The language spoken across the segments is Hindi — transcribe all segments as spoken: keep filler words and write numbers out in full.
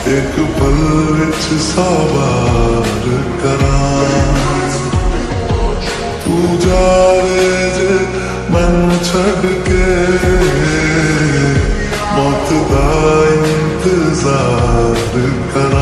एक पल विच सौ बार करां तू जावे जे मैनू छड़ के मौत दा इंतजार करां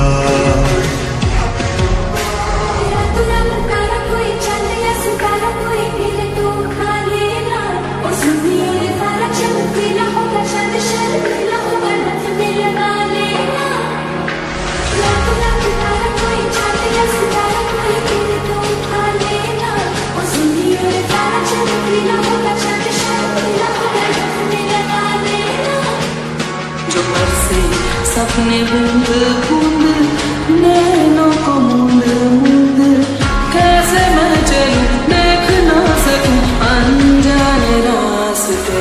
सपने बूंद बूंद नैनों को मूंद मूंद कैसे मैं चलूं देख ना सकूं अनजाने रास्ते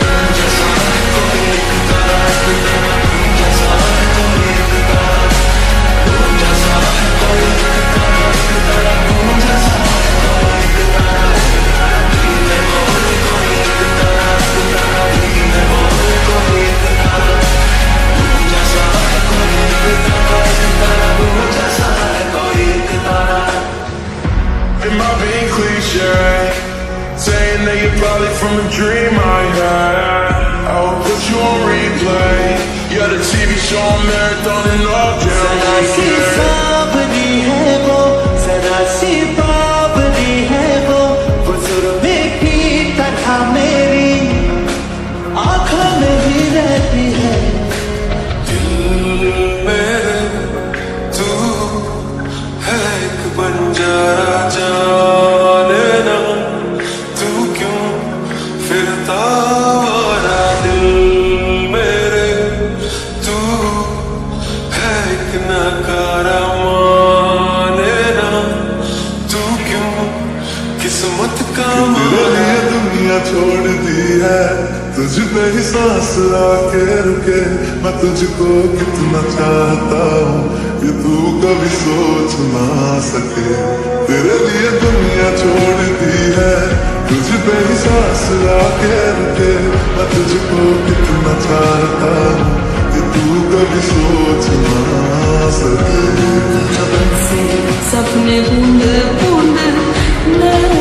saying that you're probably from a dream I had. I will put you on replay. You're the T V show on marathon and all जरा सी सावरी है वो, जरा सी बावरी है वो, वो जुर्मे की तरह मेरी आँखों में ही रहती है। दिल मेरे तू है एक बंजारा जाने ना तू क्यों फिरता रहा दिल मेरे तू है एक नकारा माने ना तू क्यों किस्मत का तेरे लिए दुनिया छोड़ दी है तुझ पे ही सांस आके रुके मैं तुझको कितना चाहता हूँ ये तू कभी सोच ना सके तेरे लिए दुनिया छोड़ दी है तुझ पे ही सांस आके रुके मैं तुझको कितना चाहता हूँ ये तू कभी सोच ना सके सपने बूंद बूंद